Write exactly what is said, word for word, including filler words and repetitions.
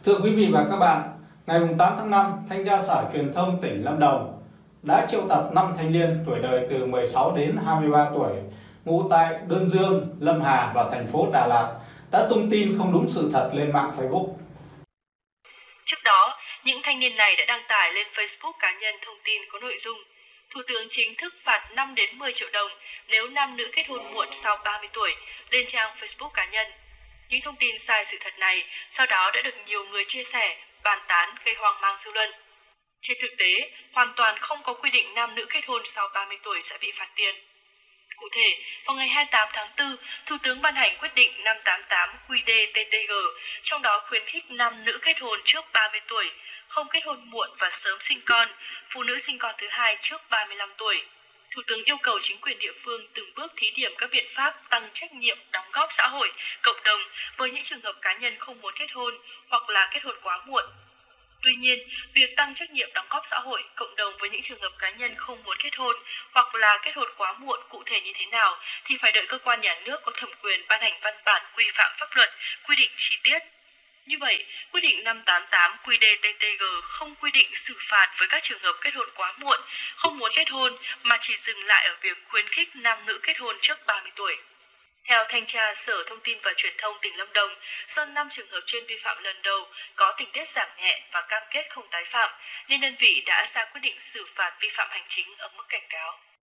Thưa quý vị và các bạn, ngày tám tháng năm, Thanh tra Sở Truyền thông tỉnh Lâm Đồng đã triệu tập năm thanh niên tuổi đời từ mười sáu đến hai mươi ba tuổi, ngụ tại Đơn Dương, Lâm Hà và thành phố Đà Lạt đã tung tin không đúng sự thật lên mạng Facebook. Trước đó, những thanh niên này đã đăng tải lên Facebook cá nhân thông tin có nội dung Thủ tướng chính thức phạt năm đến mười triệu đồng nếu nam nữ kết hôn muộn sau ba mươi tuổi lên trang Facebook cá nhân. Những thông tin sai sự thật này sau đó đã được nhiều người chia sẻ, bàn tán gây hoang mang dư luận. Trên thực tế, hoàn toàn không có quy định nam nữ kết hôn sau ba mươi tuổi sẽ bị phạt tiền. Cụ thể, vào ngày hai mươi tám tháng tư, Thủ tướng ban hành quyết định năm tám tám Q D T T G, trong đó khuyến khích nam nữ kết hôn trước ba mươi tuổi, không kết hôn muộn và sớm sinh con, phụ nữ sinh con thứ hai trước ba mươi lăm tuổi. Thủ tướng yêu cầu chính quyền địa phương từng bước thí điểm các biện pháp tăng trách nhiệm đóng góp xã hội, cộng đồng với những trường hợp cá nhân không muốn kết hôn hoặc là kết hôn quá muộn. Tuy nhiên, việc tăng trách nhiệm đóng góp xã hội, cộng đồng với những trường hợp cá nhân không muốn kết hôn hoặc là kết hôn quá muộn cụ thể như thế nào thì phải đợi cơ quan nhà nước có thẩm quyền ban hành văn bản quy phạm pháp luật, quy định chi tiết. Như vậy, quyết định năm tám tám Q D T T G không quy định xử phạt với các trường hợp kết hôn quá muộn, không muốn kết hôn mà chỉ dừng lại ở việc khuyến khích nam nữ kết hôn trước ba mươi tuổi. Theo Thanh tra Sở Thông tin và Truyền thông tỉnh Lâm Đồng, do năm trường hợp trên vi phạm lần đầu có tình tiết giảm nhẹ và cam kết không tái phạm, nên đơn vị đã ra quyết định xử phạt vi phạm hành chính ở mức cảnh cáo.